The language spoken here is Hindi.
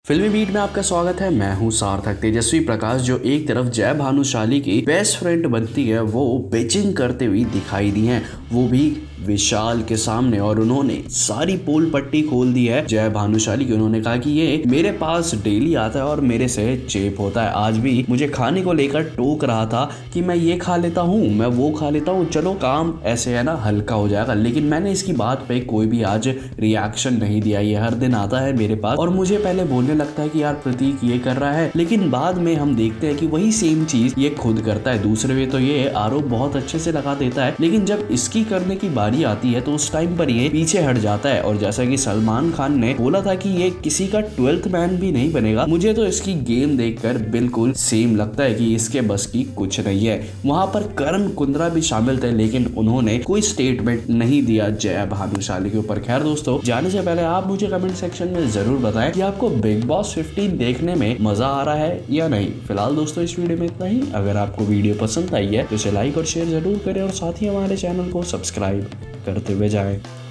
फिल्मी बीट में आपका स्वागत है। मैं हूं सार्थक। तेजस्वी प्रकाश जो एक तरफ जय भानुशाली की बेस्ट फ्रेंड बनती है वो बेचिंग करते हुए दिखाई दी हैं, वो भी विशाल के सामने, और उन्होंने सारी पोल पट्टी खोल दी है जय भानुशाली की। उन्होंने कहा कि ये मेरे पास डेली आता है और मेरे से चेप होता है। आज भी मुझे खाने को लेकर टोक रहा था कि मैं ये खा लेता हूँ, मैं वो खा लेता हूँ, चलो काम ऐसे है ना हल्का हो जाएगा। लेकिन मैंने इसकी बात पे कोई भी आज रिएक्शन नहीं दिया। ये हर दिन आता है मेरे पास और मुझे पहले बोलने लगता है कि यार प्रतीक ये कर रहा है, लेकिन बाद में हम देखते हैं कि वही सेम चीज ये खुद करता है। दूसरे पे तो ये आरोप बहुत अच्छे से लगा देता है, लेकिन जब इसकी करने की बारी आती है तो उस टाइम पर ये पीछे हट जाता है। और जैसा कि सलमान खान ने बोला था कि ये किसी का 12th मैन भी नहीं बनेगा, मुझे तो इसकी गेम देखकर बिल्कुल सेम लगता है कि इसके बस की कुछ नहीं है। वहां पर करण कुंद्रा भी शामिल थे, लेकिन उन्होंने कोई स्टेटमेंट नहीं दिया जय भानुशाली के ऊपर। खैर दोस्तों, जाने से पहले आप मुझे कमेंट सेक्शन में जरूर बताएं कि आपको बिग बॉस 15 देखने में मजा आ रहा है या नहीं। फिलहाल दोस्तों इस वीडियो में इतना ही। अगर आपको वीडियो पसंद आई है तो इसे लाइक और शेयर जरूर करें और साथ ही हमारे चैनल को सब्सक्राइब करते हुए जाएं।